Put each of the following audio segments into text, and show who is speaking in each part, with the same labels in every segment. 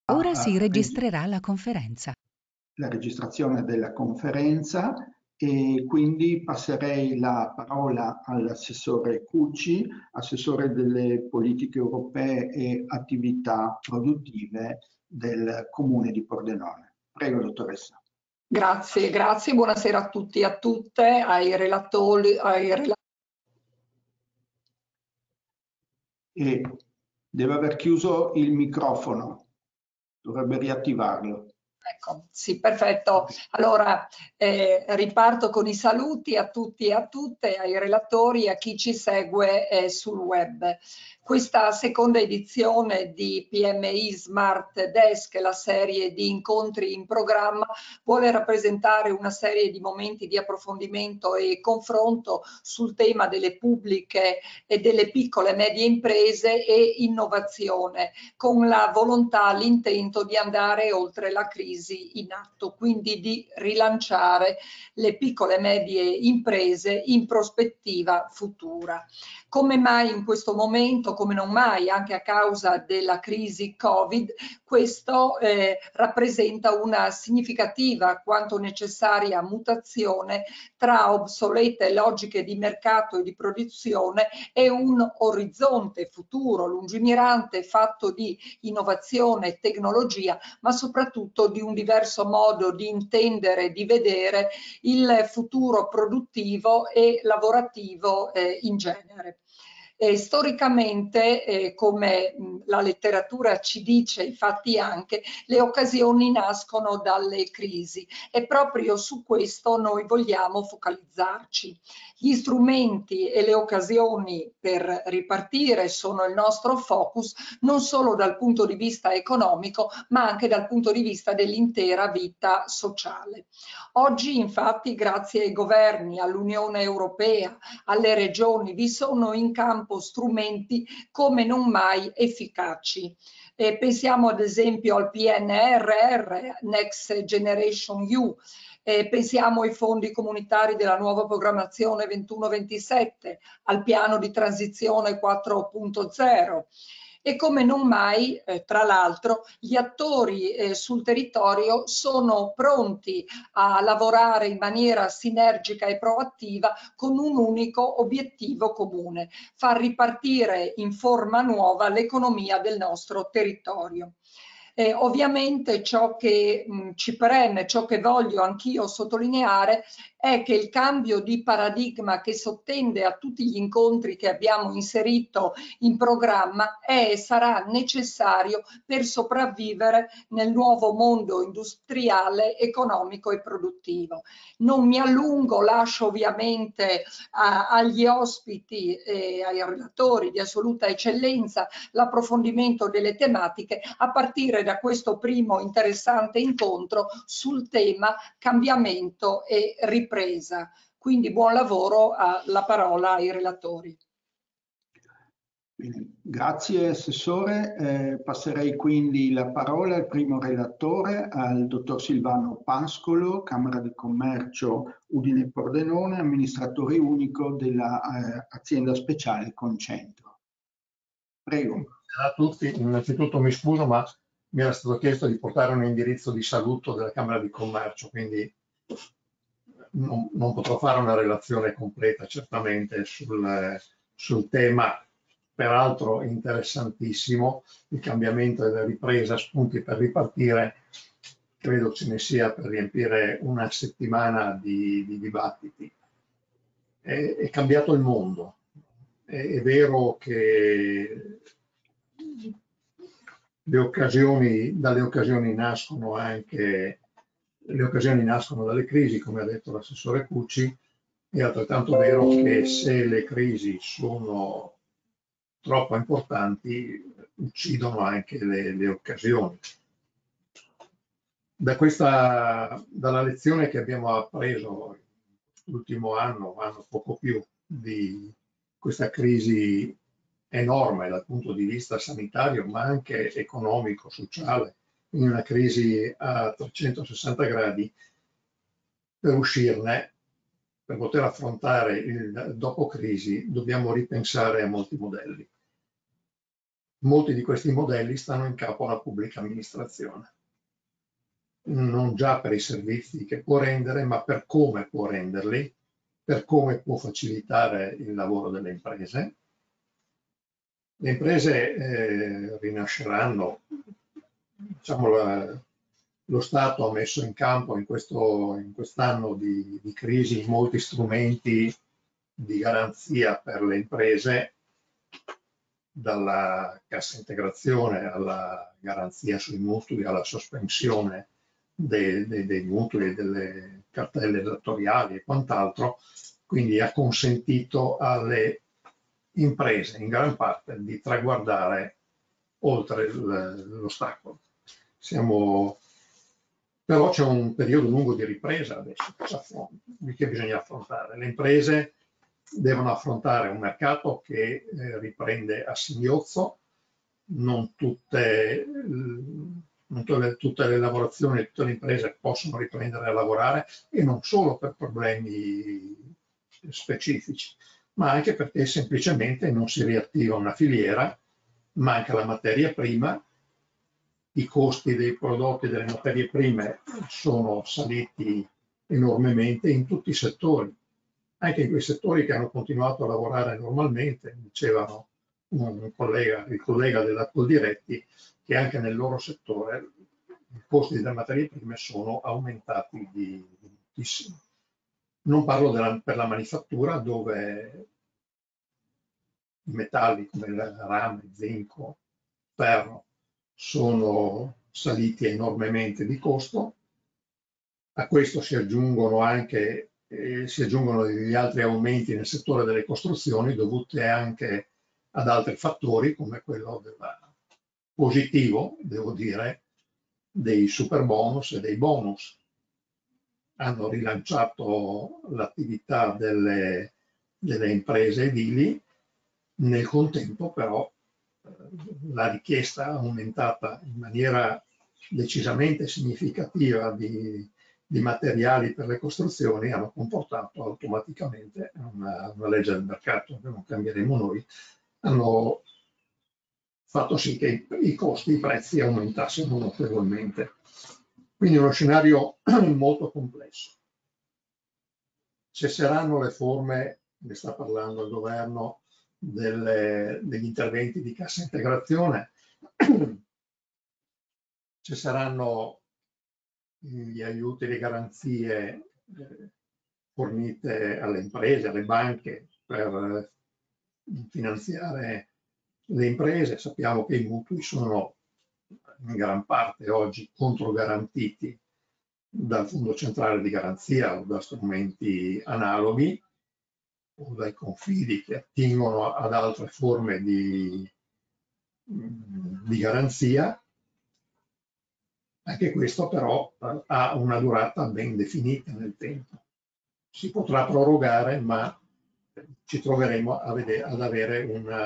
Speaker 1: Ora si registrerà la conferenza.
Speaker 2: La registrazione della conferenza e quindi passerei la parola all'assessore Cucci, assessore delle politiche europee e attività produttive del Comune di Pordenone. Prego, dottoressa.
Speaker 3: Grazie, grazie, buonasera a tutti e a tutte, ai relatori,
Speaker 2: E deve aver chiuso il microfono, dovrebbe riattivarlo.
Speaker 3: Ecco, sì, perfetto. Allora, riparto con i saluti a tutti e a tutte, ai relatori e a chi ci segue sul web. Questa seconda edizione di PMI Smart Desk, la serie di incontri in programma, vuole rappresentare una serie di momenti di approfondimento e confronto sul tema delle pubbliche e delle piccole e medie imprese e innovazione, con la volontà, l'intento di andare oltre la crisi in atto, quindi di rilanciare le piccole e medie imprese in prospettiva futura. Come mai in questo momento, come non mai, anche a causa della crisi Covid, questo rappresenta una significativa quanto necessaria mutazione tra obsolete logiche di mercato e di produzione e un orizzonte futuro lungimirante fatto di innovazione e tecnologia, ma soprattutto di un diverso modo di intendere, di vedere il futuro produttivo e lavorativo in genere. Storicamente, come la letteratura ci dice, infatti anche, le occasioni nascono dalle crisi e proprio su questo noi vogliamo focalizzarci. Gli strumenti e le occasioni per ripartire sono il nostro focus, non solo dal punto di vista economico, ma anche dal punto di vista dell'intera vita sociale. Oggi, infatti, grazie ai governi, all'Unione Europea, alle regioni, vi sono in campo strumenti come non mai efficaci. Pensiamo ad esempio al PNRR, Next Generation EU, pensiamo ai fondi comunitari della nuova programmazione 21-27, al piano di transizione 4.0. E come non mai, tra l'altro, gli attori sul territorio sono pronti a lavorare in maniera sinergica e proattiva con un unico obiettivo comune: far ripartire in forma nuova l'economia del nostro territorio. Ovviamente ciò che ci preme, ciò che voglio anch'io sottolineare è che il cambio di paradigma che sottende a tutti gli incontri che abbiamo inserito in programma è e sarà necessario per sopravvivere nel nuovo mondo industriale, economico e produttivo. Non mi allungo, lascio ovviamente agli ospiti e ai relatori di assoluta eccellenza l'approfondimento delle tematiche a partire da questo primo interessante incontro sul tema cambiamento e ripresa. Quindi buon lavoro, la parola ai relatori.
Speaker 2: Bene, grazie Assessore. Passerei quindi la parola al primo relatore, al dottor Silvano Pascolo, Camera di Commercio Udine Pordenone, amministratore unico dell'azienda speciale Concentro. Prego.
Speaker 4: Buonasera a tutti, innanzitutto mi scuso ma mi era stato chiesto di portare un indirizzo di saluto della Camera di Commercio, quindi non potrò fare una relazione completa certamente sul tema, peraltro interessantissimo, il cambiamento e la ripresa, spunti per ripartire. Credo ce ne sia per riempire una settimana di dibattiti. È cambiato il mondo. È vero che dalle occasioni nascono anche dalle crisi, come ha detto l'assessore Cucci. È altrettanto vero che se le crisi sono troppo importanti uccidono anche le occasioni. Dalla lezione che abbiamo appreso l'ultimo anno poco più, di questa crisi enorme dal punto di vista sanitario, ma anche economico, sociale, quindi una crisi a 360 gradi, per uscirne, per poter affrontare il dopo crisi, dobbiamo ripensare a molti modelli. molti di questi modelli stanno in capo alla pubblica amministrazione, non già per i servizi che può rendere, ma per come può renderli, per come può facilitare il lavoro delle imprese. Le imprese rinasceranno, diciamo, lo Stato ha messo in campo in quest'anno di crisi molti strumenti di garanzia per le imprese, dalla cassa integrazione alla garanzia sui mutui, alla sospensione dei mutui, delle cartelle datoriali e quant'altro, quindi ha consentito alle imprese in gran parte di traguardare oltre l'ostacolo. Però c'è un periodo lungo di ripresa adesso che bisogna affrontare. Le imprese devono affrontare un mercato che riprende a singhiozzo, non tutte le lavorazioni, tutte le imprese possono riprendere a lavorare, e non solo per problemi specifici, ma anche perché semplicemente non si riattiva una filiera, manca la materia prima, i costi dei prodotti, delle materie prime sono saliti enormemente in tutti i settori, anche in quei settori che hanno continuato a lavorare normalmente. Dicevano il collega della Coldiretti che anche nel loro settore i costi delle materie prime sono aumentati di moltissimo. Non parlo per la manifattura, dove i metalli come il rame, zinco, ferro sono saliti enormemente di costo. A questo si aggiungono degli altri aumenti nel settore delle costruzioni, dovuti anche ad altri fattori, come quello positivo, devo dire, dei super bonus e dei bonus. Hanno rilanciato l'attività delle imprese edili. Nel contempo però la richiesta è aumentata in maniera decisamente significativa di materiali per le costruzioni, hanno comportato automaticamente una legge del mercato che non cambieremo noi, hanno fatto sì che i costi, i prezzi aumentassero notevolmente. Quindi uno scenario molto complesso. Cesseranno le forme, ne sta parlando il governo, degli interventi di cassa integrazione, cesseranno gli aiuti e le garanzie fornite alle imprese, alle banche per finanziare le imprese. Sappiamo che i mutui sono in gran parte oggi controgarantiti dal Fondo Centrale di Garanzia o da strumenti analoghi o dai confidi che attingono ad altre forme di garanzia. Anche questo però ha una durata ben definita nel tempo. Si potrà prorogare, ma ci troveremo ad avere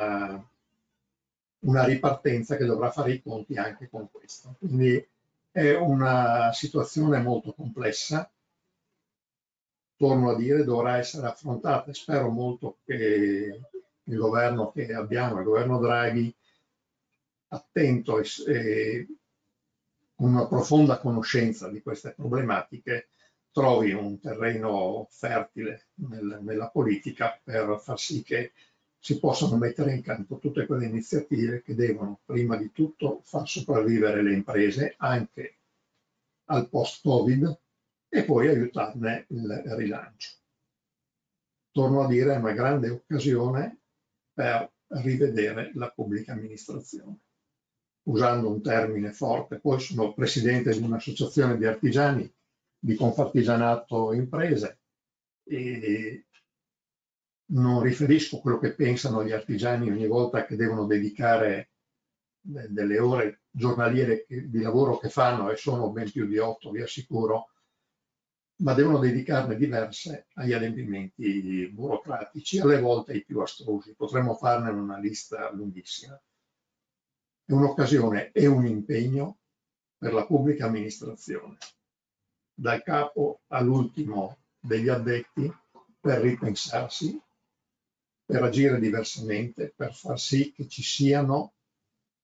Speaker 4: una ripartenza che dovrà fare i conti anche con questo. Quindi è una situazione molto complessa. Torno a dire, dovrà essere affrontata. Spero molto che il governo che abbiamo, il governo Draghi, attento e con una profonda conoscenza di queste problematiche, trovi un terreno fertile nella politica per far sì che si possano mettere in campo tutte quelle iniziative che devono prima di tutto far sopravvivere le imprese anche al post-Covid e poi aiutarne il rilancio. Torno a dire, è una grande occasione per rivedere la pubblica amministrazione. Usando un termine forte, poi sono presidente di un'associazione di artigiani, di Confartigianato Imprese, e non riferisco quello che pensano gli artigiani ogni volta che devono dedicare delle ore giornaliere di lavoro che fanno, e sono ben più di 8, vi assicuro, ma devono dedicarne diverse agli adempimenti burocratici, alle volte i più astrusi. Potremmo farne una lista lunghissima. È un'occasione e un impegno per la pubblica amministrazione, dal capo all'ultimo degli addetti, per ripensarsi, per agire diversamente, per far sì che ci siano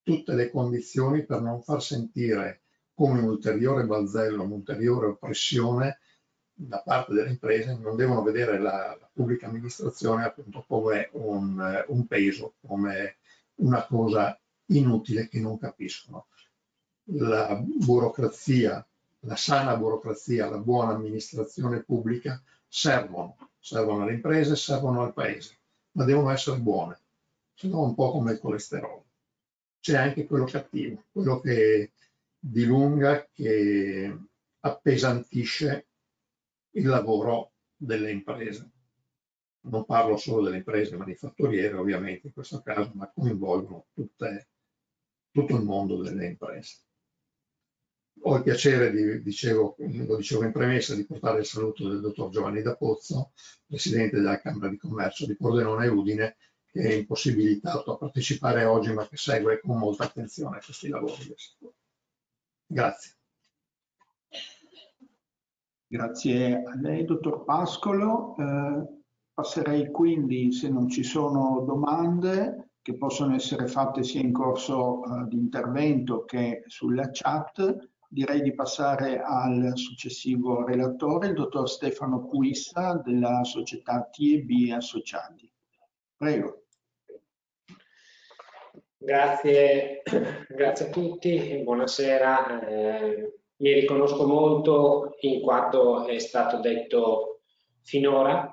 Speaker 4: tutte le condizioni per non far sentire come un ulteriore balzello, un'ulteriore oppressione da parte delle imprese. Non devono vedere la pubblica amministrazione appunto come un peso, come una cosa inutile che non capiscono. La burocrazia, la sana burocrazia, la buona amministrazione pubblica servono alle imprese, servono al paese, ma devono essere buone, se no un po' come il colesterolo. C'è anche quello cattivo, quello che dilunga, che appesantisce il lavoro delle imprese. Non parlo solo delle imprese manifatturiere, ovviamente, in questo caso, ma coinvolgono tutto il mondo delle imprese. Ho il piacere, lo dicevo in premessa, di portare il saluto del dottor Giovanni D'Apozzo, presidente della Camera di Commercio di Pordenone e Udine, che è impossibilitato a partecipare oggi, ma che segue con molta attenzione questi lavori. Grazie.
Speaker 2: Grazie a lei, dottor Pascolo. Passerei quindi, se non ci sono domande che possono essere fatte sia in corso di intervento che sulla chat, direi di passare al successivo relatore, il dottor Stefano Puissa della società TB Associati. Prego.
Speaker 5: Grazie a tutti e buonasera. Mi riconosco molto in quanto è stato detto finora.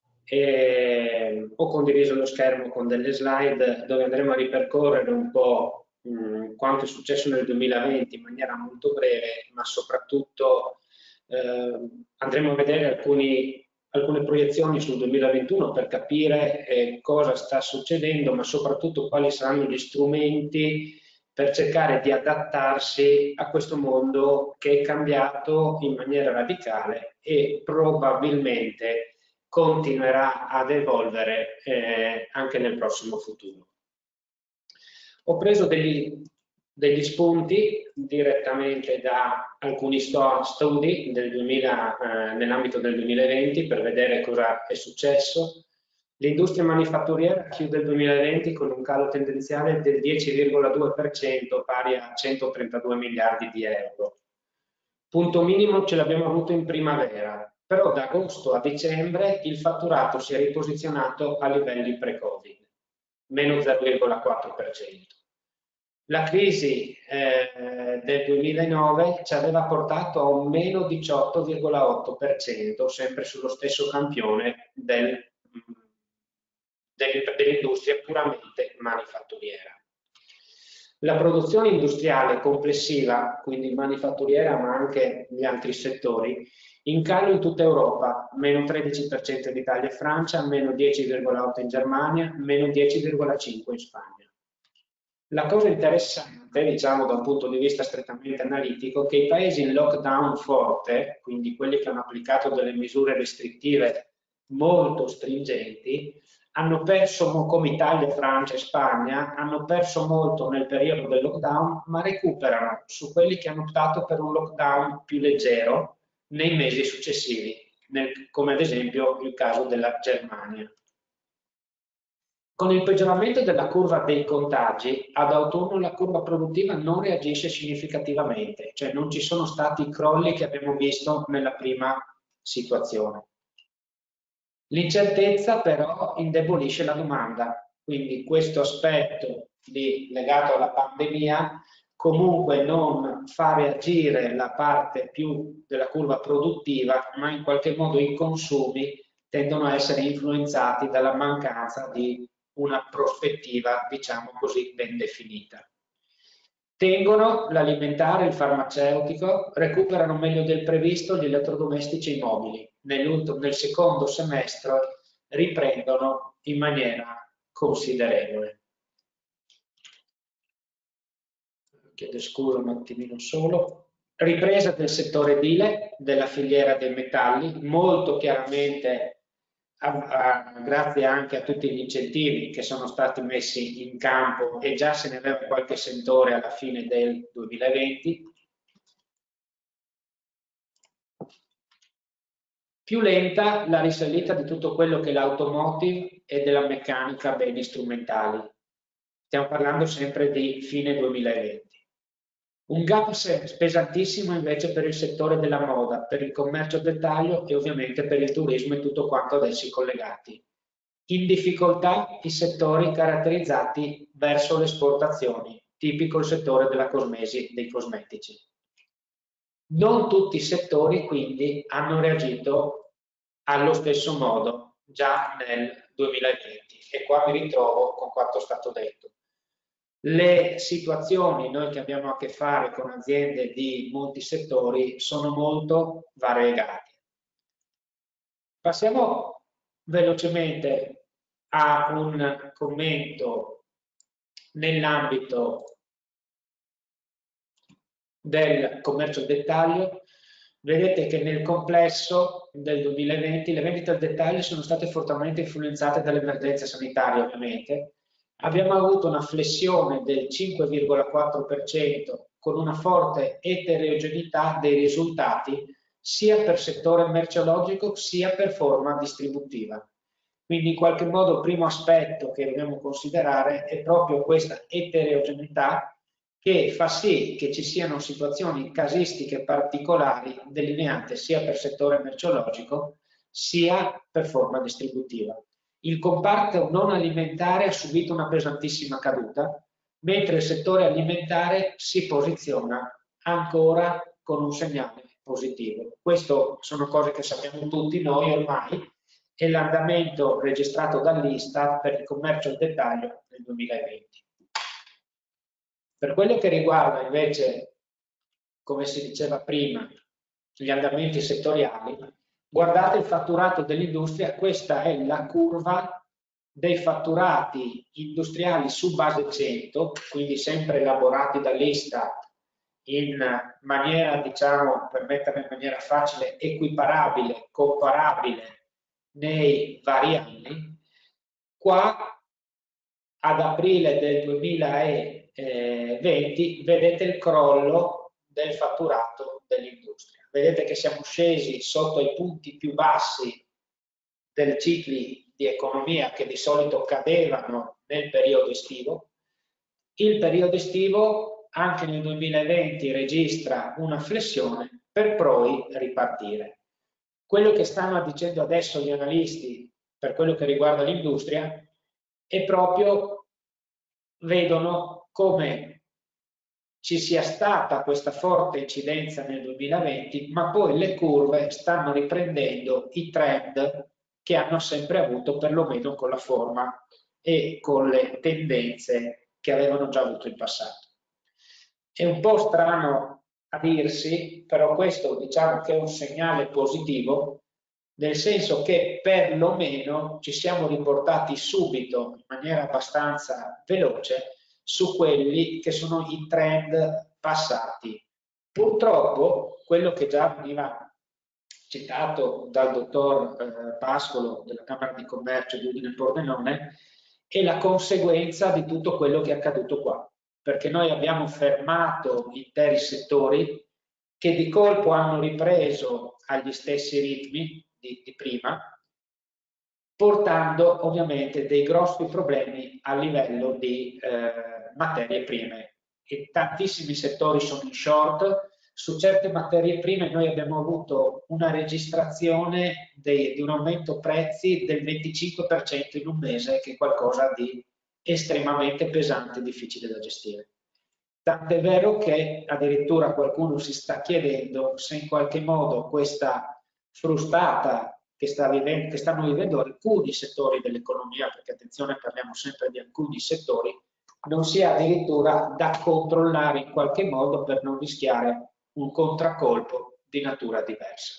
Speaker 5: Ho condiviso lo schermo con delle slide dove andremo a ripercorrere un po' quanto è successo nel 2020 in maniera molto breve, ma soprattutto andremo a vedere alcune proiezioni sul 2021 per capire cosa sta succedendo, ma soprattutto quali saranno gli strumenti per cercare di adattarsi a questo mondo che è cambiato in maniera radicale e probabilmente continuerà ad evolvere anche nel prossimo futuro. Ho preso degli spunti direttamente da alcuni studi nell'ambito del 2020 per vedere cosa è successo. L'industria manifatturiera chiude il 2020 con un calo tendenziale del 10,2%, pari a 132 miliardi di euro. Punto minimo ce l'abbiamo avuto in primavera, però da agosto a dicembre il fatturato si è riposizionato a livelli pre-Covid, meno 0,4%. La crisi del 2009 ci aveva portato a un meno 18,8%, sempre sullo stesso campione dell'industria puramente manifatturiera. La produzione industriale complessiva, quindi manifatturiera ma anche gli altri settori, in calo in tutta Europa, meno 13% in Italia e Francia, meno 10,8% in Germania, meno 10,5% in Spagna. La cosa interessante, diciamo da un punto di vista strettamente analitico, è che i paesi in lockdown forte, quindi quelli che hanno applicato delle misure restrittive molto stringenti, hanno perso, come Italia, Francia e Spagna, hanno perso molto nel periodo del lockdown, ma recuperano su quelli che hanno optato per un lockdown più leggero nei mesi successivi, come ad esempio il caso della Germania. Con il peggioramento della curva dei contagi, ad autunno la curva produttiva non reagisce significativamente, cioè non ci sono stati i crolli che abbiamo visto nella prima situazione. L'incertezza però indebolisce la domanda, quindi questo aspetto legato alla pandemia comunque non fa reagire la parte più della curva produttiva, ma in qualche modo i consumi tendono a essere influenzati dalla mancanza di una prospettiva, diciamo così, ben definita. Tengono l'alimentare, il farmaceutico, recuperano meglio del previsto gli elettrodomestici e i mobili. Nel secondo semestre riprendono in maniera considerevole. Chiedo scusa un attimino solo. Ripresa del settore edile, della filiera dei metalli, molto chiaramente grazie anche a tutti gli incentivi che sono stati messi in campo e già se ne aveva qualche sentore alla fine del 2020. Più lenta la risalita di tutto quello che è l'automotive e della meccanica beni strumentali. Stiamo parlando sempre di fine 2020. Un gap pesantissimo invece per il settore della moda, per il commercio al dettaglio e ovviamente per il turismo e tutto quanto ad essi collegati. In difficoltà i settori caratterizzati verso le esportazioni, tipico il settore della cosmesi, dei cosmetici. Non tutti i settori quindi hanno reagito allo stesso modo già nel 2020 e qua mi ritrovo con quanto è stato detto. Le situazioni, noi che abbiamo a che fare con aziende di molti settori, sono molto variegate. Passiamo velocemente a un commento nell'ambito del commercio al dettaglio. Vedete che nel complesso del 2020 le vendite al dettaglio sono state fortemente influenzate dall'emergenza sanitaria, ovviamente. Abbiamo avuto una flessione del 5,4% con una forte eterogeneità dei risultati sia per settore merceologico sia per forma distributiva. Quindi in qualche modo il primo aspetto che dobbiamo considerare è proprio questa eterogeneità che fa sì che ci siano situazioni casistiche particolari delineate sia per settore merceologico sia per forma distributiva. Il comparto non alimentare ha subito una pesantissima caduta, mentre il settore alimentare si posiziona ancora con un segnale positivo. Queste sono cose che sappiamo tutti noi ormai e l'andamento registrato dall'Istat per il commercio al dettaglio nel 2020. Per quello che riguarda invece, come si diceva prima, gli andamenti settoriali, guardate il fatturato dell'industria, questa è la curva dei fatturati industriali su base 100, quindi sempre elaborati dall'Istat in maniera, diciamo, per metterla in maniera facile, equiparabile, comparabile nei vari anni. Qua ad aprile del 2020 vedete il crollo del fatturato dell'industria. Vedete che siamo scesi sotto i punti più bassi del cicli di economia che di solito cadevano nel periodo estivo. Il periodo estivo anche nel 2020 registra una flessione per poi ripartire. Quello che stanno dicendo adesso gli analisti per quello che riguarda l'industria è proprio, vedono come ci sia stata questa forte incidenza nel 2020, ma poi le curve stanno riprendendo i trend che hanno sempre avuto, perlomeno con la forma e con le tendenze che avevano già avuto in passato. È un po' strano a dirsi, però questo diciamo che è un segnale positivo, nel senso che perlomeno ci siamo riportati subito, in maniera abbastanza veloce, su quelli che sono i trend passati. Purtroppo, quello che già veniva citato dal dottor Pascolo della Camera di Commercio di Udine Pordenone, è la conseguenza di tutto quello che è accaduto qua, perché noi abbiamo fermato interi settori che di colpo hanno ripreso agli stessi ritmi di prima, portando ovviamente dei grossi problemi a livello di materie prime. E tantissimi settori sono in short. Su certe materie prime noi abbiamo avuto una registrazione di un aumento prezzi del 25% in un mese, che è qualcosa di estremamente pesante e difficile da gestire. Tant'è vero che addirittura qualcuno si sta chiedendo se in qualche modo questa frustata che stanno vivendo alcuni settori dell'economia, perché attenzione, parliamo sempre di alcuni settori, non sia addirittura da controllare in qualche modo per non rischiare un contraccolpo di natura diversa.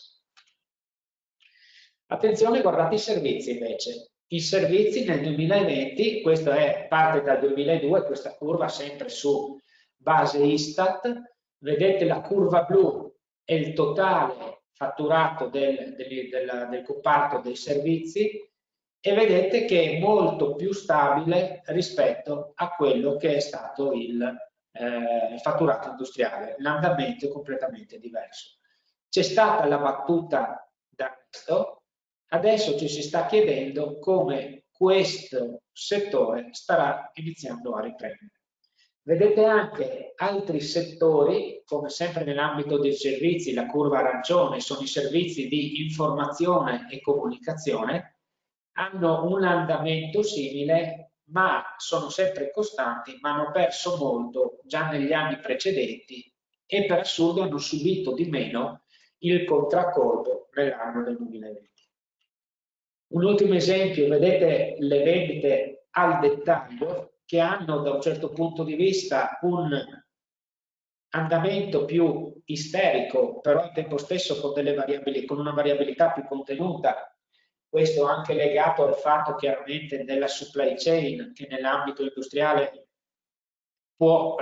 Speaker 5: Attenzione, guardate i servizi invece. I servizi nel 2020, questo è parte dal 2002, questa curva sempre su base Istat, vedete la curva blu è il totale fatturato del comparto dei servizi e vedete che è molto più stabile rispetto a quello che è stato il fatturato industriale. L'andamento è completamente diverso. C'è stata la battuta da questo, adesso ci si sta chiedendo come questo settore starà iniziando a riprendere. Vedete anche altri settori, come sempre nell'ambito dei servizi, la curva arancione sono i servizi di informazione e comunicazione, hanno un andamento simile, ma sono sempre costanti, ma hanno perso molto già negli anni precedenti e per assurdo hanno subito di meno il contraccolpo nell'anno del 2020. Un ultimo esempio, vedete le vendite al dettaglio che hanno da un certo punto di vista un andamento più isterico, però al tempo stesso con delle variabili, con una variabilità più contenuta. Questo anche legato al fatto chiaramente della supply chain che nell'ambito industriale può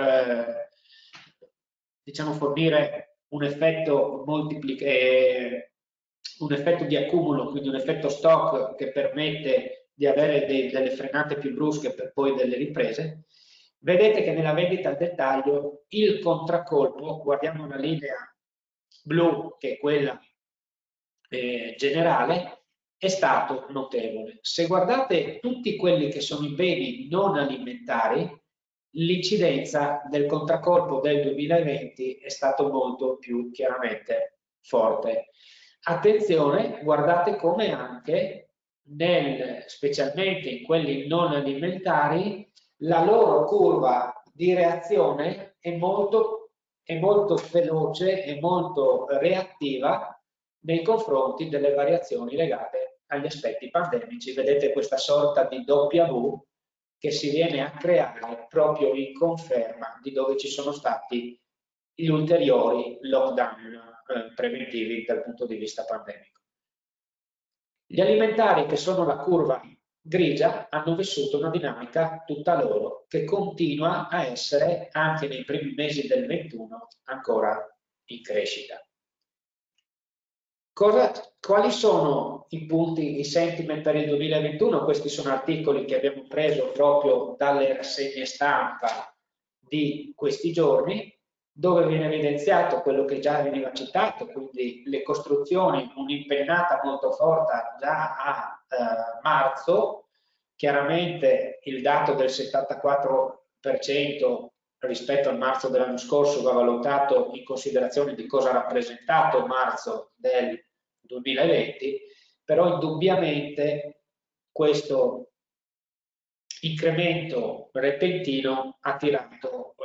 Speaker 5: diciamo fornire un effetto di accumulo, quindi un effetto stock che permette di avere delle frenate più brusche per poi delle riprese. Vedete che nella vendita al dettaglio il contraccolpo, guardiamo una linea blu che è quella generale, è stato notevole. Se guardate tutti quelli che sono i beni non alimentari, l'incidenza del contraccolpo del 2020 è stato molto più chiaramente forte. Attenzione, guardate come anche specialmente in quelli non alimentari, la loro curva di reazione è molto veloce e molto reattiva nei confronti delle variazioni legate agli aspetti pandemici. Vedete questa sorta di W che si viene a creare proprio in conferma di dove ci sono stati gli ulteriori lockdown preventivi dal punto di vista pandemico. Gli alimentari, che sono la curva grigia, hanno vissuto una dinamica tutta loro che continua a essere anche nei primi mesi del 21 ancora in crescita. Quali sono i punti, i sentiment per il 2021? Questi sono articoli che abbiamo preso proprio dalle rassegne stampa di questi giorni, dove viene evidenziato quello che già veniva citato, quindi le costruzioni, un'impennata molto forte già a marzo, chiaramente il dato del 74% rispetto al marzo dell'anno scorso va valutato in considerazione di cosa ha rappresentato marzo del 2020, però indubbiamente questo incremento repentino ha tirato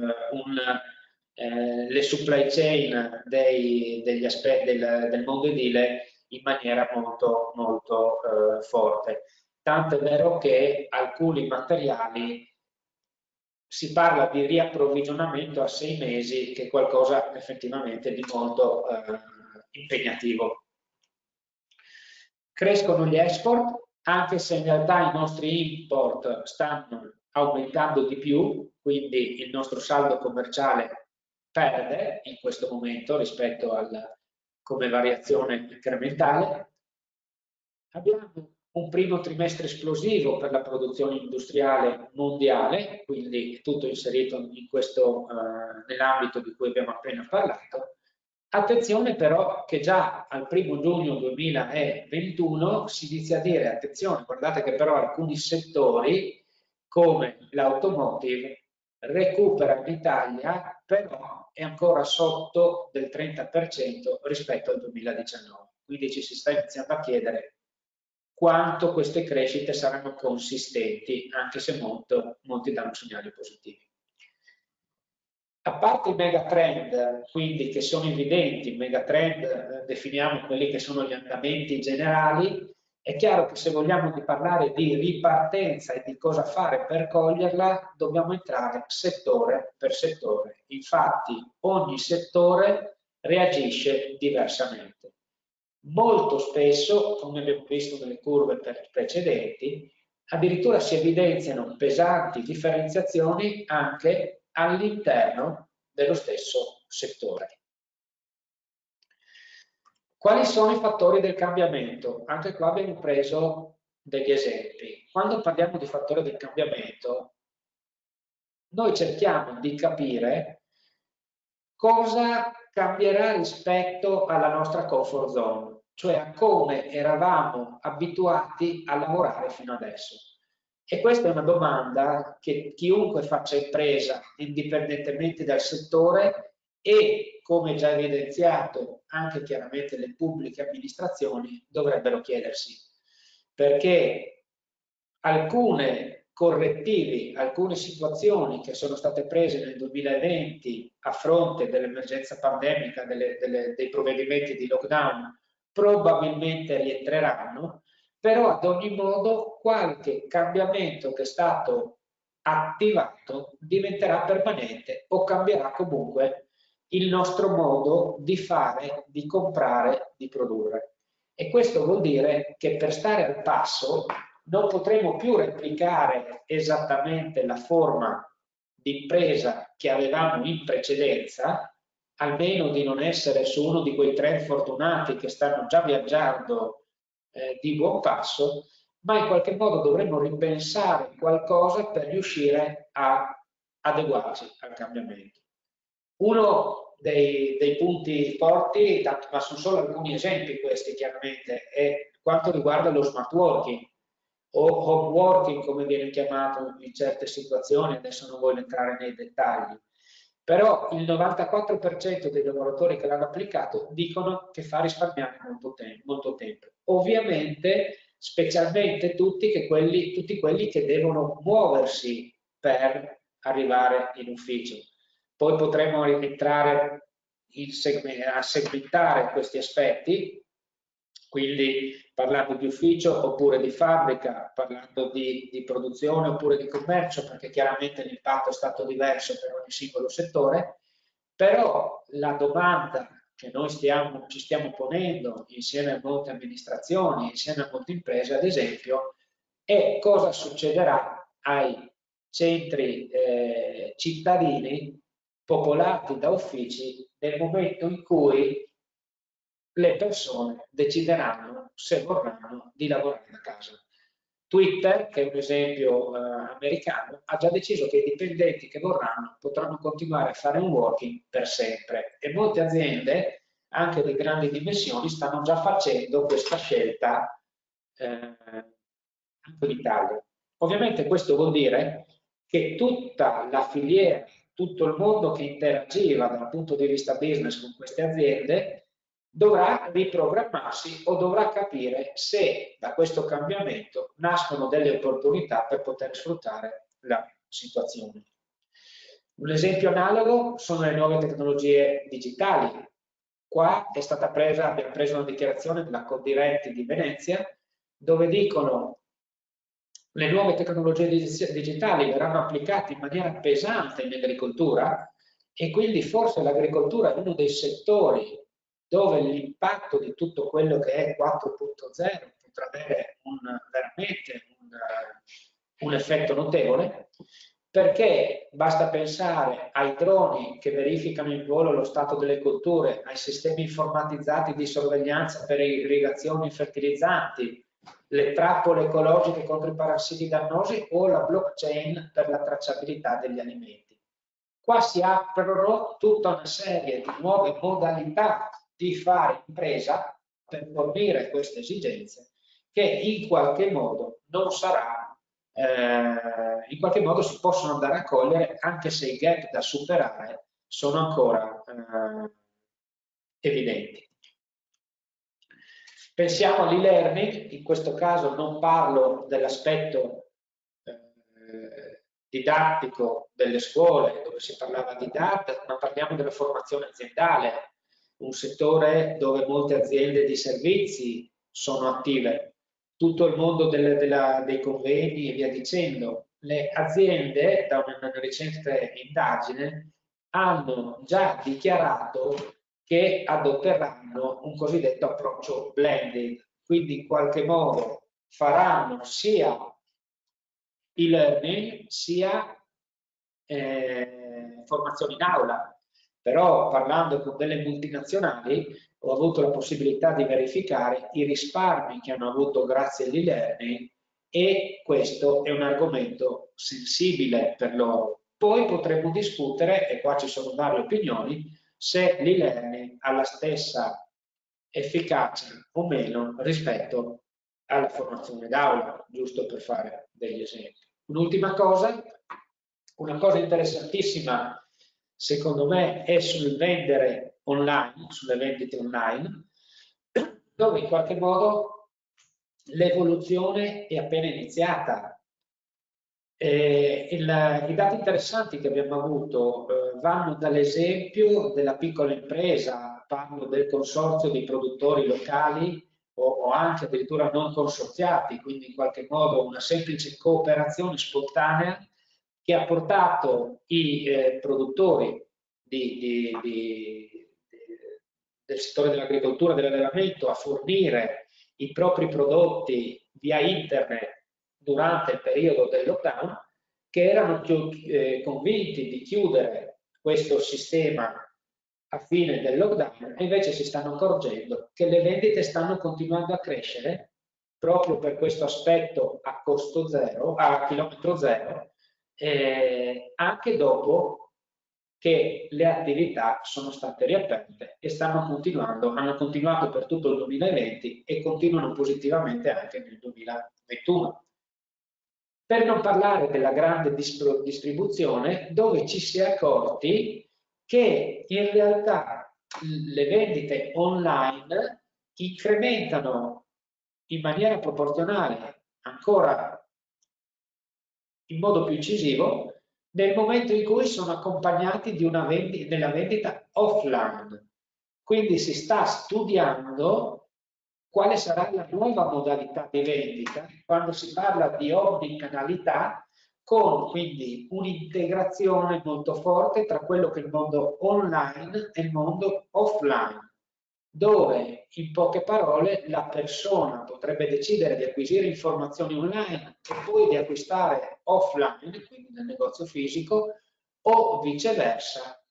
Speaker 5: le supply chain del mondo edile in maniera molto, molto forte. Tanto è vero che alcuni materiali si parla di riapprovvigionamento a 6 mesi, che è qualcosa effettivamente di molto impegnativo. Crescono gli export, anche se in realtà i nostri import stanno aumentando di più, quindi il nostro saldo commerciale perde in questo momento rispetto come variazione incrementale. Abbiamo un primo trimestre esplosivo per la produzione industriale mondiale, quindi tutto inserito in nell'ambito di cui abbiamo appena parlato. Attenzione però che già al 1° giugno 2021 si inizia a dire, attenzione, guardate che però alcuni settori come l'automotive recupera in Italia, però è ancora sotto del 30% rispetto al 2019. Quindi ci si sta iniziando a chiedere quanto queste crescite saranno consistenti, anche se molti danno segnali positivi. A parte i megatrend, quindi che sono evidenti, megatrend definiamo quelli che sono gli andamenti generali, è chiaro che se vogliamo parlare di ripartenza e di cosa fare per coglierla, dobbiamo entrare settore per settore. Infatti ogni settore reagisce diversamente. Molto spesso, come abbiamo visto nelle curve precedenti, addirittura si evidenziano pesanti differenziazioni anche all'interno dello stesso settore. Quali sono i fattori del cambiamento? Anche qua abbiamo preso degli esempi. Quando parliamo di fattori del cambiamento, noi cerchiamo di capire cosa cambierà rispetto alla nostra comfort zone. cioè a come eravamo abituati a lavorare fino adesso. E questa è una domanda che chiunque faccia impresa, indipendentemente dal settore, e come già evidenziato anche chiaramente le pubbliche amministrazioni, dovrebbero chiedersi. Perché alcune correttivi, alcune situazioni che sono state prese nel 2020 a fronte dell'emergenza pandemica, dei provvedimenti di lockdown, probabilmente rientreranno, però ad ogni modo qualche cambiamento che è stato attivato diventerà permanente o cambierà comunque il nostro modo di fare, di comprare, di produrre. E questo vuol dire che per stare al passo non potremo più replicare esattamente la forma di impresa che avevamo in precedenza, almeno di non essere su uno di quei trend fortunati che stanno già viaggiando di buon passo, ma in qualche modo dovremmo ripensare qualcosa per riuscire a adeguarci al cambiamento. Uno dei punti forti, ma sono solo alcuni esempi questi chiaramente, è quanto riguarda lo smart working o home working come viene chiamato in certe situazioni, adesso non voglio entrare nei dettagli. Però il 94% dei lavoratori che l'hanno applicato dicono che fa risparmiare molto tempo. Ovviamente, specialmente tutti quelli che devono muoversi per arrivare in ufficio. Poi potremo entrare a segmentare questi aspetti, quindi parlando di ufficio oppure di fabbrica, parlando di produzione oppure di commercio, perché chiaramente l'impatto è stato diverso per ogni singolo settore, però la domanda che noi ci stiamo ponendo insieme a molte amministrazioni, insieme a molte imprese, ad esempio, è cosa succederà ai centri cittadini popolati da uffici nel momento in cui le persone decideranno se vorranno di lavorare da casa. Twitter, che è un esempio americano, ha già deciso che i dipendenti che vorranno potranno continuare a fare un working per sempre e molte aziende, anche di grandi dimensioni, stanno già facendo questa scelta anche in Italia. Ovviamente questo vuol dire che tutta la filiera, tutto il mondo che interagiva dal punto di vista business con queste aziende dovrà riprogrammarsi o dovrà capire se da questo cambiamento nascono delle opportunità per poter sfruttare la situazione. Un esempio analogo sono le nuove tecnologie digitali. Qua abbiamo preso una dichiarazione della Coldiretti di Venezia, dove dicono le nuove tecnologie digitali verranno applicate in maniera pesante in agricoltura e quindi forse l'agricoltura è uno dei settori dove l'impatto di tutto quello che è 4.0 potrà avere veramente un effetto notevole, perché basta pensare ai droni che verificano in volo lo stato delle colture, ai sistemi informatizzati di sorveglianza per irrigazioni e fertilizzanti, le trappole ecologiche contro i parassiti dannosi o la blockchain per la tracciabilità degli alimenti. Qua si aprono tutta una serie di nuove modalità di fare impresa per fornire queste esigenze che in qualche modo non sarà, in qualche modo si possono andare a cogliere anche se i gap da superare sono ancora evidenti. Pensiamo all'e-learning, in questo caso non parlo dell'aspetto didattico delle scuole dove si parlava di data, ma parliamo della formazione aziendale, un settore dove molte aziende di servizi sono attive, tutto il mondo dei convegni e via dicendo. Le aziende, da una recente indagine, hanno già dichiarato che adotteranno un cosiddetto approccio blended, quindi in qualche modo faranno sia e-learning sia formazione in aula. Però parlando con delle multinazionali ho avuto la possibilità di verificare i risparmi che hanno avuto grazie all'e-learning e questo è un argomento sensibile per loro. Poi potremmo discutere, e qua ci sono varie opinioni, se l'e-learning ha la stessa efficace o meno rispetto alla formazione d'aula, giusto per fare degli esempi. Un'ultima cosa, una cosa interessantissima secondo me è sul vendere online, sulle vendite online, dove in qualche modo l'evoluzione è appena iniziata. I dati interessanti che abbiamo avuto vanno dall'esempio della piccola impresa, parlo del consorzio di produttori locali o anche addirittura non consorziati, quindi in qualche modo una semplice cooperazione spontanea che ha portato i produttori del settore dell'agricoltura e dell'allevamento a fornire i propri prodotti via internet durante il periodo del lockdown, che erano convinti di chiudere questo sistema a fine del lockdown e invece si stanno accorgendo che le vendite stanno continuando a crescere proprio per questo aspetto a costo zero, a chilometro zero, anche dopo che le attività sono state riaperte e hanno continuato per tutto il 2020 e continuano positivamente anche nel 2021. Per non parlare della grande distribuzione, dove ci si è accorti che in realtà le vendite online incrementano in maniera proporzionale, ancora in modo più incisivo, nel momento in cui sono accompagnati della vendita offline. Quindi si sta studiando quale sarà la nuova modalità di vendita quando si parla di omnicanalità, con quindi un'integrazione molto forte tra quello che è il mondo online e il mondo offline, dove in poche parole la persona potrebbe decidere di acquisire informazioni online e poi di acquistare offline, quindi nel negozio fisico, o viceversa,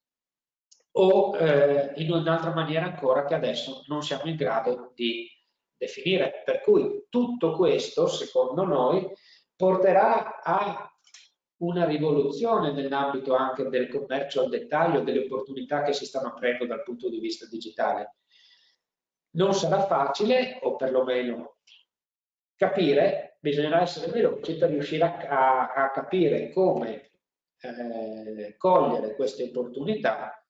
Speaker 5: o in un'altra maniera ancora che adesso non siamo in grado di definire. Per cui tutto questo, secondo noi, porterà a una rivoluzione nell'ambito anche del commercio al dettaglio, delle opportunità che si stanno aprendo dal punto di vista digitale. Non sarà facile, o perlomeno capire, bisognerà essere veloci per riuscire a capire come cogliere queste opportunità,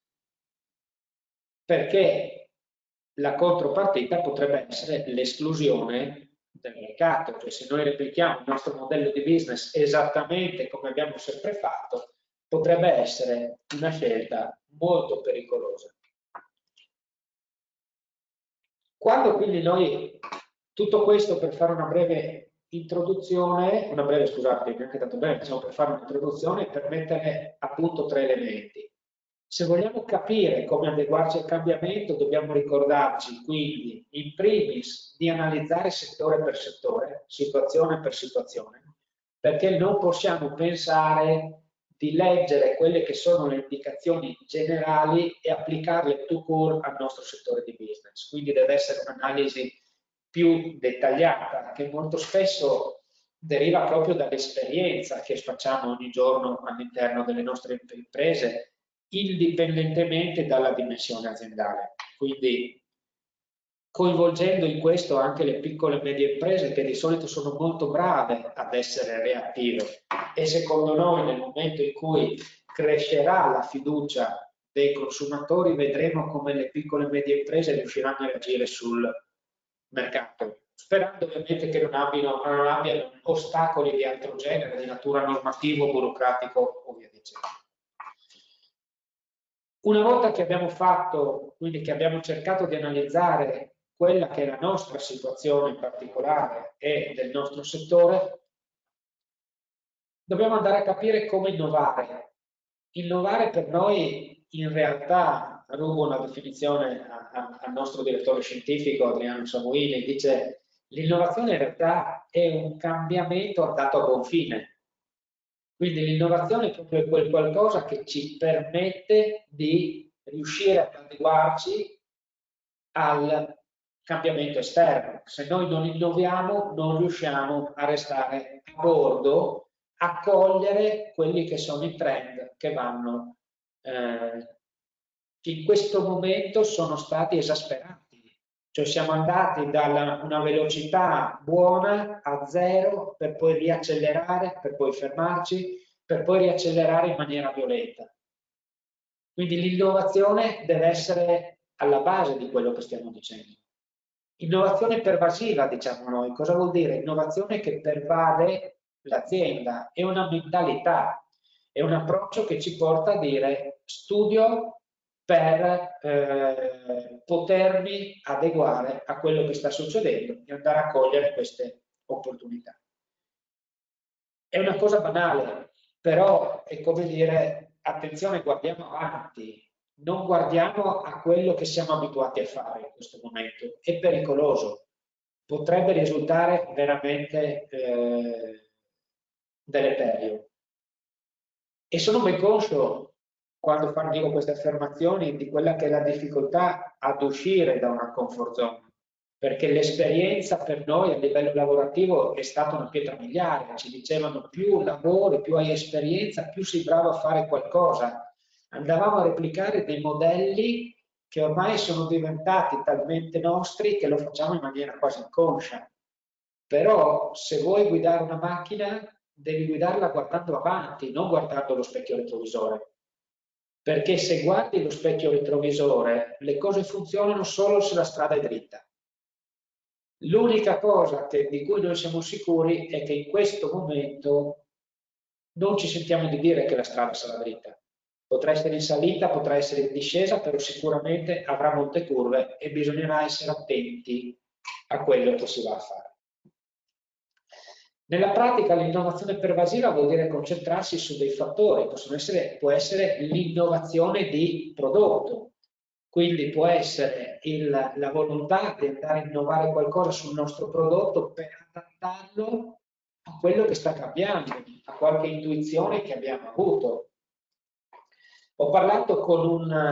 Speaker 5: perché la contropartita potrebbe essere l'esclusione del mercato, cioè se noi replichiamo il nostro modello di business esattamente come abbiamo sempre fatto, potrebbe essere una scelta molto pericolosa. Quando quindi noi, tutto questo per fare una breve introduzione, scusate, neanche tanto breve, diciamo per fare un'introduzione, per mettere a punto 3 elementi. Se vogliamo capire come adeguarci al cambiamento, dobbiamo ricordarci quindi, in primis, di analizzare settore per settore, situazione per situazione, perché non possiamo pensare di leggere quelle che sono le indicazioni generali e applicarle tout court al nostro settore di business. Quindi deve essere un'analisi più dettagliata, che molto spesso deriva proprio dall'esperienza che facciamo ogni giorno all'interno delle nostre imprese, indipendentemente dalla dimensione aziendale. Quindi coinvolgendo in questo anche le piccole e medie imprese, che di solito sono molto brave ad essere reattive, e secondo noi nel momento in cui crescerà la fiducia dei consumatori vedremo come le piccole e medie imprese riusciranno a reagire sul mercato, sperando ovviamente che non abbiano ostacoli di altro genere, di natura normativo, burocratico o via dicendo. Una volta che abbiamo fatto, quindi che abbiamo cercato di analizzare quella che è la nostra situazione in particolare e del nostro settore, dobbiamo andare a capire come innovare. Innovare per noi in realtà, rubo una definizione al nostro direttore scientifico Adriano Samuini, dice l'innovazione in realtà è un cambiamento andato a buon fine. Quindi l'innovazione è proprio quel qualcosa che ci permette di riuscire ad adeguarci al cambiamento esterno. Se noi non innoviamo, non riusciamo a restare a bordo, a cogliere quelli che sono i trend che vanno, che in questo momento sono stati esasperati Cioè siamo andati da una velocità buona a 0 per poi riaccelerare, per poi fermarci, per poi riaccelerare in maniera violenta. Quindi l'innovazione deve essere alla base di quello che stiamo dicendo. Innovazione pervasiva, diciamo noi. Cosa vuol dire? Innovazione che pervade l'azienda, è una mentalità, è un approccio che ci porta a dire studio per potermi adeguare a quello che sta succedendo e andare a cogliere queste opportunità. È una cosa banale, però è come dire, attenzione, guardiamo avanti, non guardiamo a quello che siamo abituati a fare in questo momento, è pericoloso, potrebbe risultare veramente deleterio. E sono ben conscio, quando dico queste affermazioni, di quella che è la difficoltà ad uscire da una comfort zone, perché l'esperienza per noi a livello lavorativo è stata una pietra miliare, ci dicevano più lavori, più hai esperienza, più sei bravo a fare qualcosa. Andavamo a replicare dei modelli che ormai sono diventati talmente nostri che lo facciamo in maniera quasi inconscia. Però se vuoi guidare una macchina, devi guidarla guardando avanti, non guardando lo specchio retrovisore. Perché se guardi lo specchio retrovisore, le cose funzionano solo se la strada è dritta. L'unica cosa di cui noi siamo sicuri è che in questo momento non ci sentiamo di dire che la strada sarà dritta. Potrà essere in salita, potrà essere in discesa, però sicuramente avrà molte curve e bisognerà essere attenti a quello che si va a fare. Nella pratica l'innovazione pervasiva vuol dire concentrarsi su dei fattori, può essere l'innovazione di prodotto, quindi può essere la volontà di andare a innovare qualcosa sul nostro prodotto per adattarlo a quello che sta cambiando, a qualche intuizione che abbiamo avuto. Ho parlato con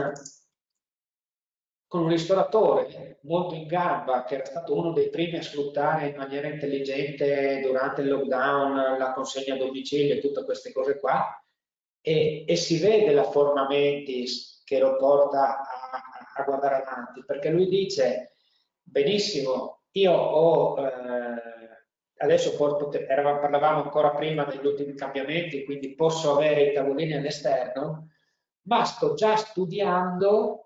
Speaker 5: un ristoratore molto in gamba, che era stato uno dei primi a sfruttare in maniera intelligente durante il lockdown la consegna a domicilio e tutte queste cose qua, e si vede la forma mentis che lo porta a guardare avanti, perché lui dice, benissimo, io ho, adesso parlavamo ancora prima degli ultimi cambiamenti, quindi posso avere i tavolini all'esterno, ma sto già studiando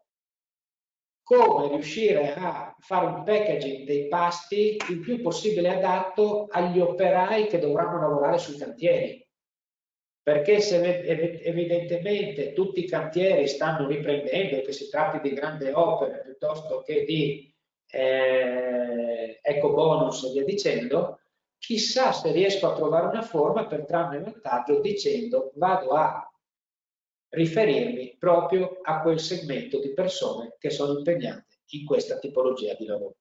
Speaker 5: come riuscire a fare un packaging dei pasti il più possibile adatto agli operai che dovranno lavorare sui cantieri. Perché se evidentemente tutti i cantieri stanno riprendendo, che si tratti di grandi opere piuttosto che di ecobonus e via dicendo, chissà se riesco a trovare una forma per trarne vantaggio dicendo vado a riferirmi proprio a quel segmento di persone che sono impegnate in questa tipologia di lavoro.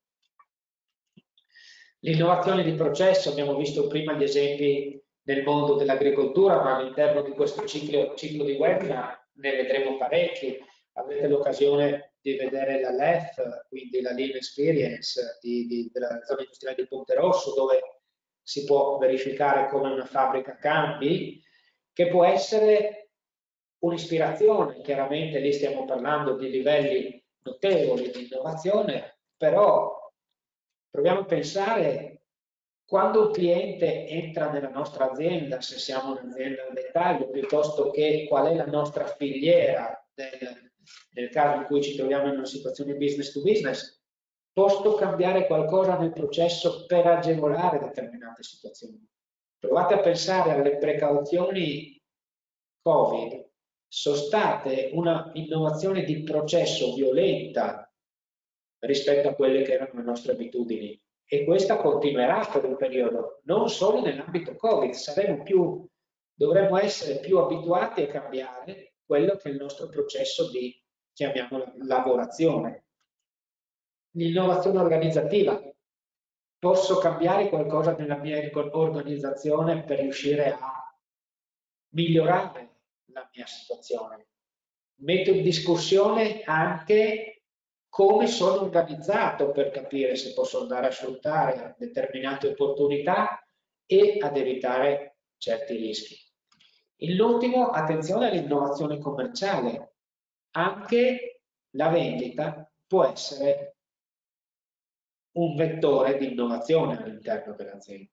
Speaker 5: L'innovazione di processo, abbiamo visto prima gli esempi nel mondo dell'agricoltura, ma all'interno di questo ciclo di webinar ne vedremo parecchi. Avrete l'occasione di vedere la LEF, quindi la Lean Experience della zona industriale di Ponte Rosso, dove si può verificare come una fabbrica cambi, che può essere un'ispirazione. Chiaramente lì stiamo parlando di livelli notevoli di innovazione, però proviamo a pensare quando un cliente entra nella nostra azienda, se siamo un'azienda al dettaglio, piuttosto che qual è la nostra filiera nel caso in cui ci troviamo in una situazione business to business, posso cambiare qualcosa nel processo per agevolare determinate situazioni. Provate a pensare alle precauzioni Covid, sono state una innovazione di processo violenta rispetto a quelle che erano le nostre abitudini, e questa continuerà per un periodo, non solo nell'ambito Covid, dovremmo essere più abituati a cambiare quello che è il nostro processo di, chiamiamolo, lavorazione. L'innovazione organizzativa. Posso cambiare qualcosa nella mia organizzazione per riuscire a migliorare la mia situazione. Metto in discussione anche come sono organizzato per capire se posso andare a sfruttare determinate opportunità e ad evitare certi rischi. L'ultimo, attenzione all'innovazione commerciale. Anche la vendita può essere un vettore di innovazione all'interno dell'azienda.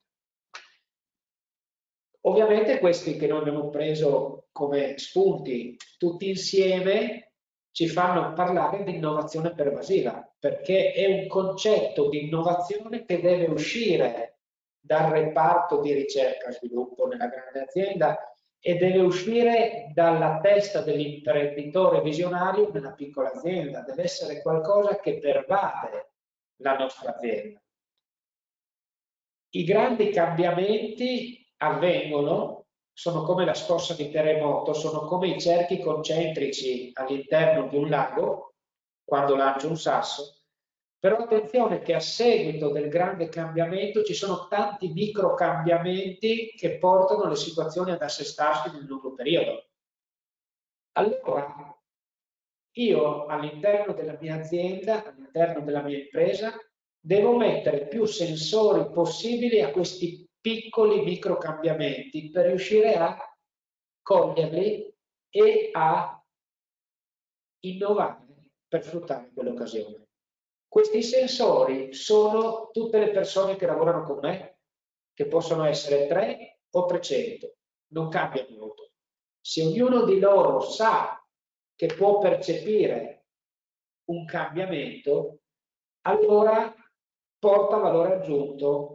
Speaker 5: Ovviamente questi che noi abbiamo preso come spunti tutti insieme ci fanno parlare di innovazione pervasiva, perché è un concetto di innovazione che deve uscire dal reparto di ricerca e sviluppo nella grande azienda e deve uscire dalla testa dell'imprenditore visionario nella piccola azienda, deve essere qualcosa che pervade la nostra azienda. I grandi cambiamenti avvengono, sono come la scossa di terremoto, sono come i cerchi concentrici all'interno di un lago, quando lancio un sasso, però attenzione che a seguito del grande cambiamento ci sono tanti micro cambiamenti che portano le situazioni ad assestarsi nel lungo periodo. Allora, io all'interno della mia azienda, all'interno della mia impresa, devo mettere più sensori possibili a questi piccoli micro cambiamenti per riuscire a coglierli e a innovare per sfruttare quell'occasione. Questi sensori sono tutte le persone che lavorano con me, che possono essere 3 o 300, non cambia molto. Se ognuno di loro sa che può percepire un cambiamento, allora porta valore aggiunto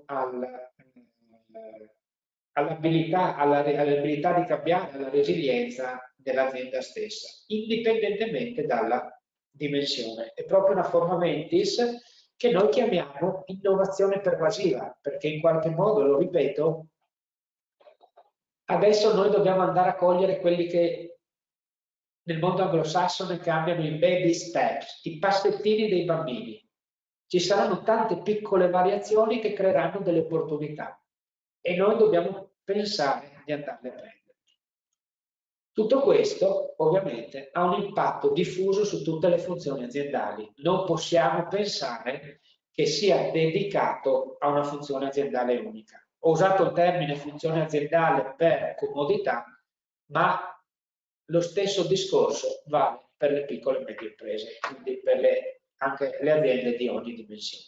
Speaker 5: all'abilità di cambiare, alla resilienza dell'azienda stessa, indipendentemente dalla dimensione. È proprio una forma mentis che noi chiamiamo innovazione pervasiva, perché in qualche modo, lo ripeto, adesso noi dobbiamo andare a cogliere quelli che nel mondo anglosassone chiamano i baby steps, i passettini dei bambini. Ci saranno tante piccole variazioni che creeranno delle opportunità e noi dobbiamo pensare di andarle a prendere. Tutto questo ovviamente ha un impatto diffuso su tutte le funzioni aziendali. Non possiamo pensare che sia dedicato a una funzione aziendale unica. Ho usato il termine funzione aziendale per comodità, ma lo stesso discorso vale per le piccole e medie imprese, quindi per anche le aziende di ogni dimensione.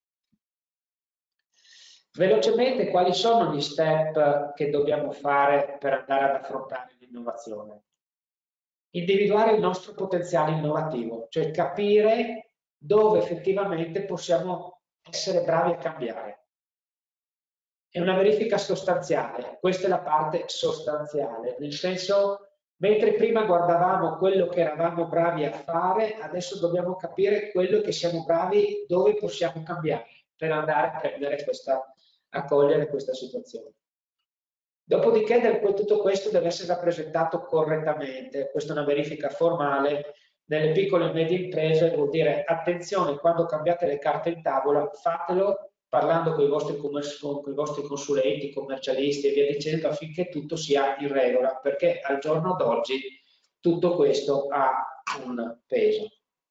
Speaker 5: Velocemente, quali sono gli step che dobbiamo fare per andare ad affrontare l'innovazione? Individuare il nostro potenziale innovativo, cioè capire dove effettivamente possiamo essere bravi a cambiare. È una verifica sostanziale, questa è la parte sostanziale, nel senso, mentre prima guardavamo quello che eravamo bravi a fare, adesso dobbiamo capire quello che siamo bravi, dove possiamo cambiare per andare a prendere a cogliere questa situazione. Dopodiché tutto questo deve essere rappresentato correttamente, questa è una verifica formale. Nelle piccole e medie imprese vuol dire attenzione, quando cambiate le carte in tavola, fatelo parlando con i vostri consulenti, commercialisti e via dicendo, affinché tutto sia in regola, perché al giorno d'oggi tutto questo ha un peso.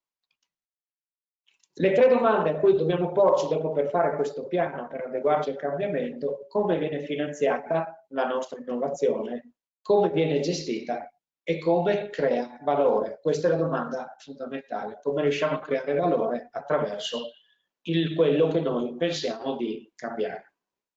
Speaker 5: Le 3 domande a cui dobbiamo porci dopo per fare questo piano, per adeguarci al cambiamento: come viene finanziata la nostra innovazione, come viene gestita e come crea valore. Questa è la domanda fondamentale: come riusciamo a creare valore attraverso quello che noi pensiamo di cambiare.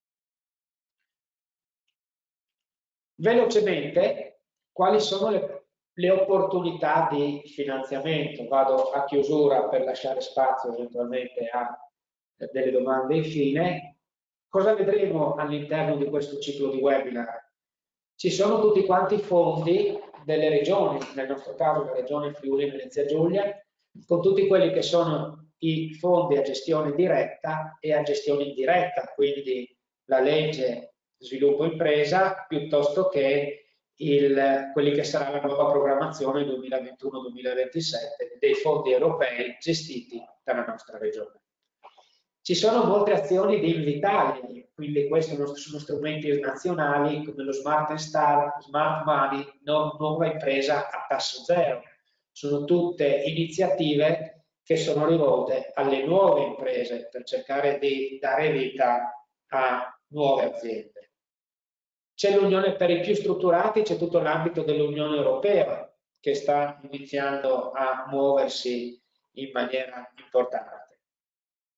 Speaker 5: Velocemente, quali sono le opportunità di finanziamento? Vado a chiusura per lasciare spazio eventualmente a delle domande infine. Cosa vedremo all'interno di questo ciclo di webinar? Ci sono tutti quanti i fondi delle regioni, nel nostro caso la regione Friuli Venezia Giulia, con tutti quelli che sono i fondi a gestione diretta e a gestione indiretta, quindi la legge sviluppo impresa piuttosto che quelli che sarà la nuova programmazione 2021-2027 dei fondi europei gestiti dalla nostra regione. Ci sono molte azioni di Invitalia, quindi questi sono strumenti nazionali come lo Smart and Start, Smart Money, nuova impresa a tasso zero. Sono tutte iniziative che sono rivolte alle nuove imprese per cercare di dare vita a nuove aziende. C'è l'Unione per i più strutturati, c'è tutto l'ambito dell'Unione Europea che sta iniziando a muoversi in maniera importante.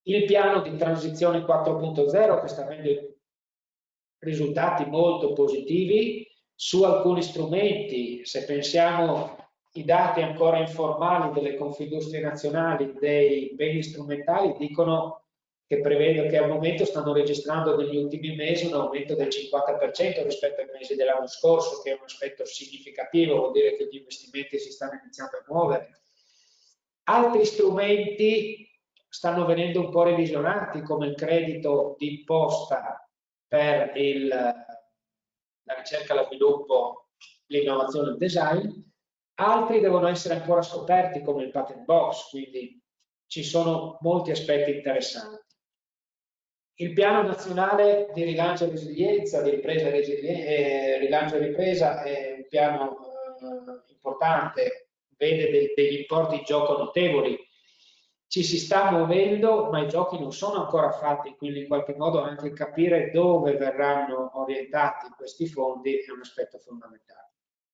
Speaker 5: Il piano di transizione 4.0 che sta avendo risultati molto positivi su alcuni strumenti. Se pensiamo i dati ancora informali delle Confindustrie nazionali dei beni strumentali dicono che prevedo che al momento stanno registrando negli ultimi mesi un aumento del 50% rispetto ai mesi dell'anno scorso, che è un aspetto significativo, vuol dire che gli investimenti si stanno iniziando a muovere. Altri strumenti stanno venendo un po' revisionati, come il credito d'imposta per la ricerca, lo sviluppo, l'innovazione e il design. Altri devono essere ancora scoperti, come il patent box, quindi ci sono molti aspetti interessanti. Il piano nazionale di rilancio e resilienza, di rilancio e ripresa, è un piano importante, vede degli importi in gioco notevoli. Ci si sta muovendo, ma i giochi non sono ancora fatti, quindi in qualche modo anche capire dove verranno orientati questi fondi è un aspetto fondamentale.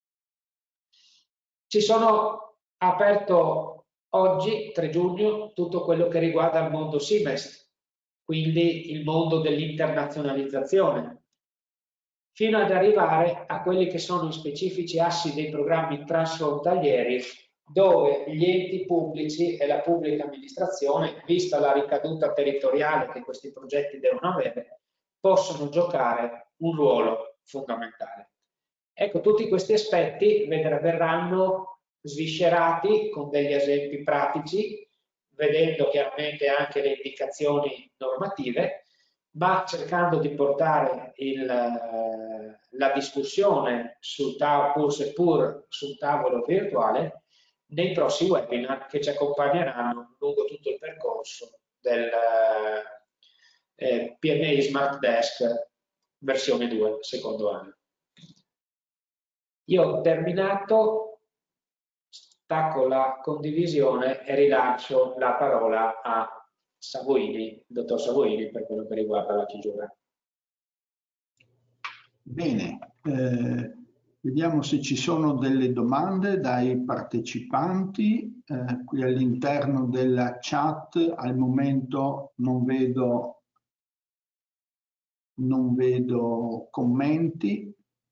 Speaker 5: Ci sono aperto oggi, 3 giugno, tutto quello che riguarda il mondo SIMEST, quindi il mondo dell'internazionalizzazione, fino ad arrivare a quelli che sono i specifici assi dei programmi transfrontalieri, dove gli enti pubblici e la pubblica amministrazione, vista la ricaduta territoriale che questi progetti devono avere, possono giocare un ruolo fondamentale. Ecco, tutti questi aspetti verranno sviscerati con degli esempi pratici, vedendo chiaramente anche le indicazioni normative, ma cercando di portare la discussione sul pur seppur sul tavolo virtuale nei prossimi webinar che ci accompagneranno lungo tutto il percorso del PMI Smart Desk versione 2, secondo anno. Io ho terminato. Stacco la condivisione e rilascio la parola a Savoini, dottor Savoini, per quello che riguarda la chiusura.
Speaker 2: Bene, vediamo se ci sono delle domande dai partecipanti. Qui all'interno della chat al momento non vedo commenti.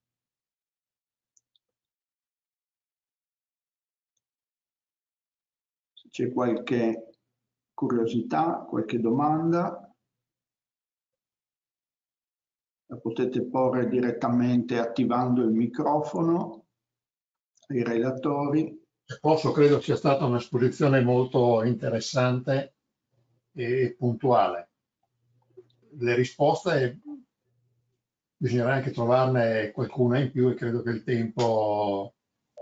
Speaker 2: C'è qualche curiosità, qualche domanda, la potete porre direttamente attivando il microfono ai relatori.
Speaker 4: Credo sia stata un'esposizione molto interessante e puntuale. Le risposte bisognerà anche trovarne qualcuna in più e credo che il tempo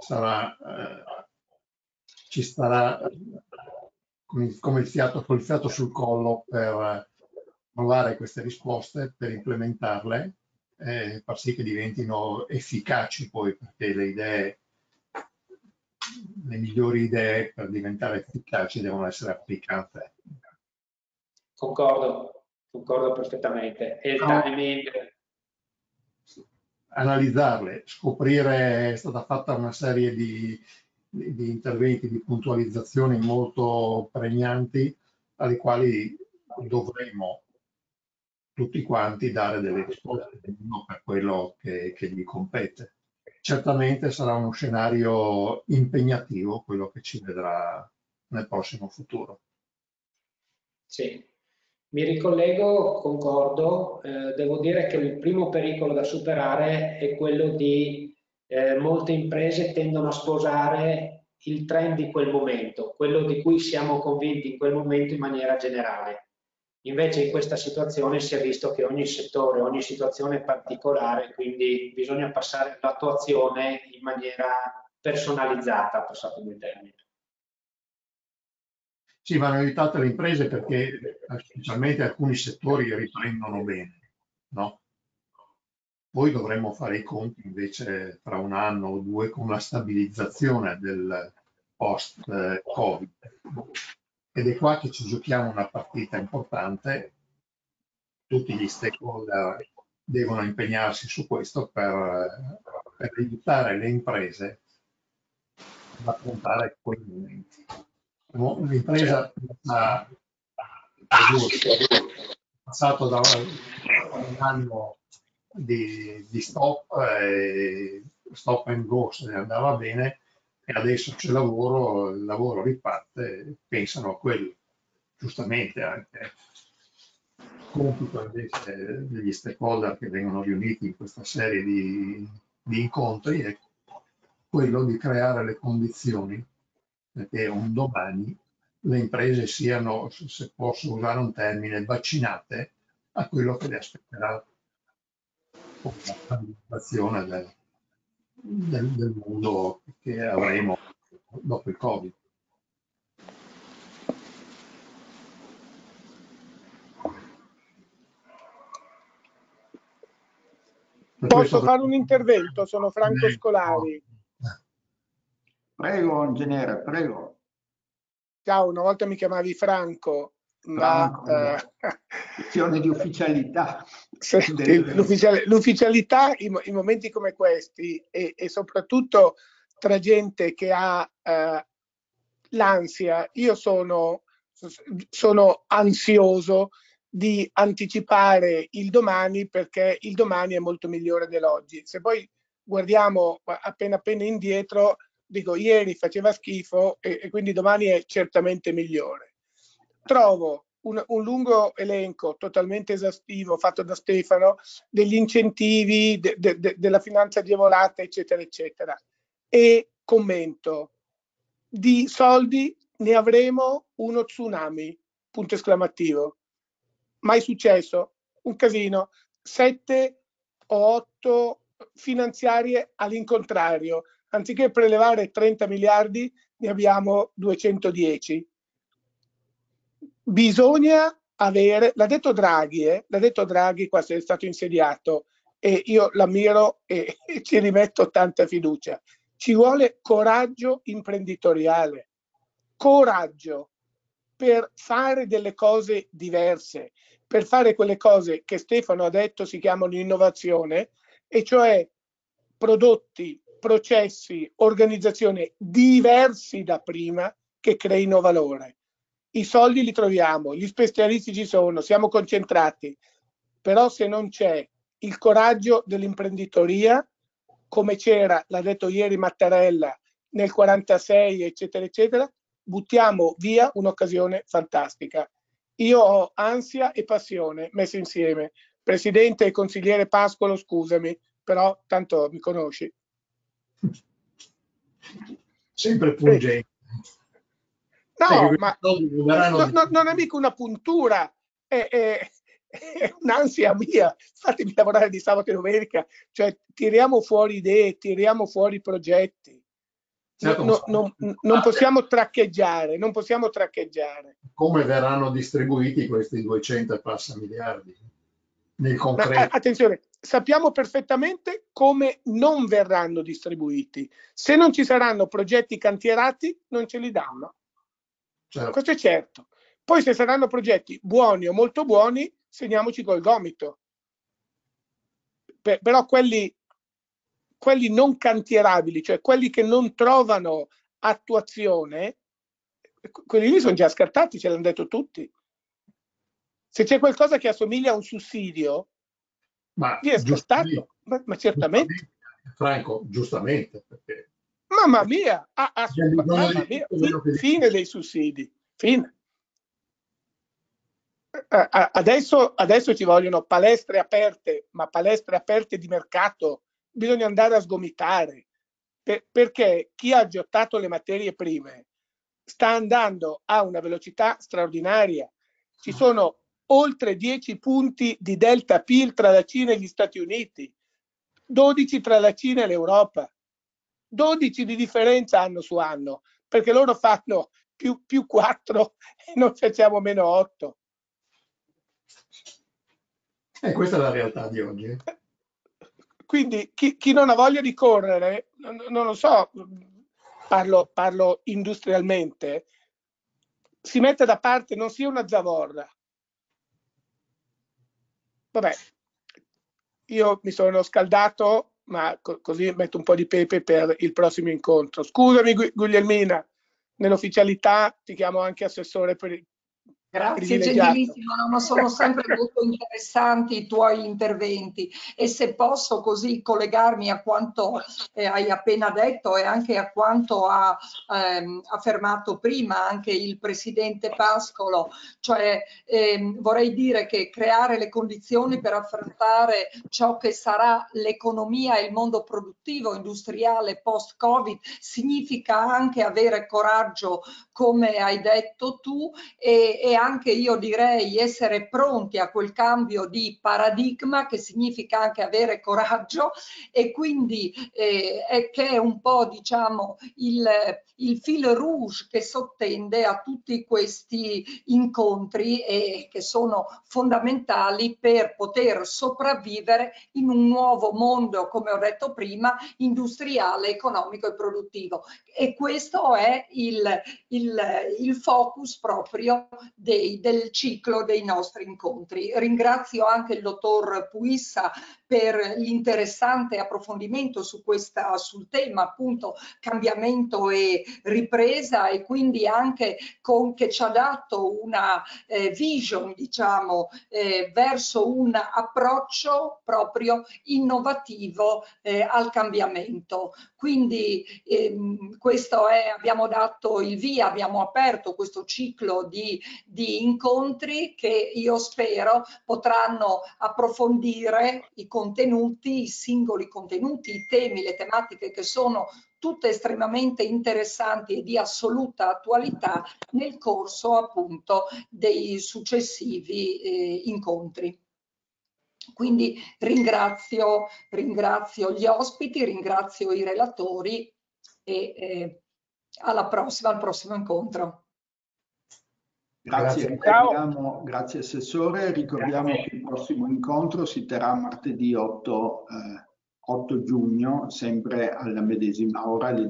Speaker 4: ci starà come il fiato, col fiato sul collo per trovare queste risposte, per implementarle e far sì che diventino efficaci poi, perché le migliori idee per diventare efficaci devono essere applicate.
Speaker 5: Concordo perfettamente. E il timing?
Speaker 4: Analizzarle, scoprire, è stata fatta una serie di interventi, di puntualizzazioni molto pregnanti, alle quali dovremo tutti quanti dare delle risposte, ognuno per quello che gli compete. Certamente sarà uno scenario impegnativo quello che ci vedrà nel prossimo futuro.
Speaker 5: Sì, mi ricollego, concordo. Devo dire che il primo pericolo da superare è quello di molte imprese tendono a sposare il trend di quel momento, quello di cui siamo convinti in quel momento in maniera generale. Invece in questa situazione si è visto che ogni settore, ogni situazione è particolare, quindi bisogna passare all'attuazione in maniera personalizzata, passatemi il termine.
Speaker 4: Sì, vanno aiutate le imprese perché specialmente alcuni settori riprendono bene, no? Poi dovremmo fare i conti invece tra un anno o due con la stabilizzazione del post-Covid. Ed è qua che ci giochiamo una partita importante. Tutti gli stakeholder devono impegnarsi su questo per aiutare le imprese ad affrontare quei momenti. L'impresa passato da un anno di stop and go, se ne andava bene, e adesso c'è lavoro, il lavoro riparte, pensano a quello, giustamente anche. Compito invece degli stakeholder che vengono riuniti in questa serie di incontri è quello di creare le condizioni perché un domani le imprese siano, se posso usare un termine, vaccinate a quello che le aspetterà con la stabilizzazione del mondo che avremo dopo il Covid.
Speaker 6: Posso fare un intervento? Sono Franco Scolari.
Speaker 2: Prego, ingegnere, prego.
Speaker 6: Ciao, una volta mi chiamavi Franco, ma...
Speaker 2: Questione di ufficialità.
Speaker 6: Senti, l'ufficialità in momenti come questi e soprattutto tra gente che ha l'ansia, io sono ansioso di anticipare il domani perché il domani è molto migliore dell'oggi. Se poi guardiamo appena indietro, dico ieri faceva schifo e quindi domani è certamente migliore. Trovo un lungo elenco totalmente esaustivo fatto da Stefano degli incentivi, della finanza agevolata, eccetera, eccetera. E commento, di soldi ne avremo uno tsunami, punto esclamativo. Mai successo, un casino, 7 o 8 finanziarie all'incontrario, anziché prelevare 30 miliardi ne abbiamo 210. Bisogna avere, l'ha detto Draghi quando è stato insediato e io l'ammiro e ci rimetto tanta fiducia. Ci vuole coraggio imprenditoriale, coraggio per fare delle cose diverse, per fare quelle cose che Stefano ha detto si chiamano innovazione, e cioè prodotti, processi, organizzazione diversi da prima che creino valore. I soldi li troviamo, gli specialisti ci sono, siamo concentrati, però se non c'è il coraggio dell'imprenditoria, come c'era, l'ha detto ieri Mattarella, nel 46, eccetera, eccetera, buttiamo via un'occasione fantastica. Io ho ansia e passione messe insieme. Presidente e consigliere Pascolo, scusami, però tanto mi conosci.
Speaker 4: Sempre pungente.
Speaker 6: No, ma non è mica una puntura, è un'ansia mia. Fatemi lavorare di sabato e domenica, cioè tiriamo fuori idee, tiriamo fuori progetti.
Speaker 4: Certo,
Speaker 6: non possiamo traccheggiare, non possiamo traccheggiare.
Speaker 4: Come verranno distribuiti questi 200 e passa miliardi? Nel concreto.
Speaker 6: Attenzione, sappiamo perfettamente come non verranno distribuiti. Se non ci saranno progetti cantierati, non ce li danno.
Speaker 4: Certo.
Speaker 6: Questo è certo. Poi se saranno progetti buoni o molto buoni, segniamoci col gomito. Però quelli non cantierabili, cioè quelli che non trovano attuazione, quelli lì sono già scartati, ce l'hanno detto tutti. Se c'è qualcosa che assomiglia a un sussidio, viene scartato, ma certamente.
Speaker 4: Franco, giustamente, perché...
Speaker 6: Mamma mia, mamma mia, fine dei sussidi, fine. Adesso ci vogliono palestre aperte, ma palestre aperte di mercato. Bisogna andare a sgomitare, perché chi ha gettato le materie prime sta andando a una velocità straordinaria. Ci sono oltre 10 punti di delta PIL tra la Cina e gli Stati Uniti, 12 tra la Cina e l'Europa. 12 di differenza anno su anno, perché loro fanno più 4 e noi facciamo meno 8.
Speaker 4: E questa è la realtà di oggi.
Speaker 6: Quindi chi non ha voglia di correre, non lo so, parlo industrialmente, si mette da parte, non sia una zavorra. Vabbè, io mi sono scaldato, ma così metto un po' di pepe per il prossimo incontro. Scusami Guglielmina, nell'ufficialità ti chiamo anche assessore per
Speaker 3: Grazie,
Speaker 6: privilegiato.
Speaker 3: gentilissimo, no, sono sempre molto interessanti i tuoi interventi e se posso così collegarmi a quanto hai appena detto e anche a quanto ha affermato prima anche il Presidente Pascolo, cioè vorrei dire che creare le condizioni per affrontare ciò che sarà l'economia e il mondo produttivo industriale post-Covid significa anche avere coraggio, come hai detto tu, e anche io direi essere pronti a quel cambio di paradigma che significa anche avere coraggio e quindi è che è un po' diciamo il fil rouge che sottende a tutti questi incontri e che sono fondamentali per poter sopravvivere in un nuovo mondo, come ho detto prima, industriale, economico e produttivo. E questo è il focus proprio del ciclo dei nostri incontri. Ringrazio anche il dottor Puissa per l'interessante approfondimento sul tema appunto cambiamento e ripresa e quindi anche che ci ha dato una vision diciamo verso un approccio proprio innovativo al cambiamento. Quindi questo abbiamo dato il via, abbiamo aperto questo ciclo di incontri che io spero potranno approfondire i contenuti, i singoli contenuti, i temi, le tematiche che sono tutte estremamente interessanti e di assoluta attualità nel corso appunto dei successivi incontri. Quindi ringrazio gli ospiti, ringrazio i relatori e alla prossima, al prossimo incontro.
Speaker 2: Grazie, grazie Assessore. Ricordiamo che il prossimo incontro si terrà martedì 8 giugno, sempre alla medesima ora, alle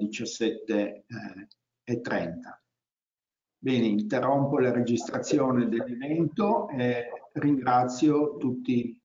Speaker 2: 17:30. Bene, interrompo la registrazione dell'evento e ringrazio tutti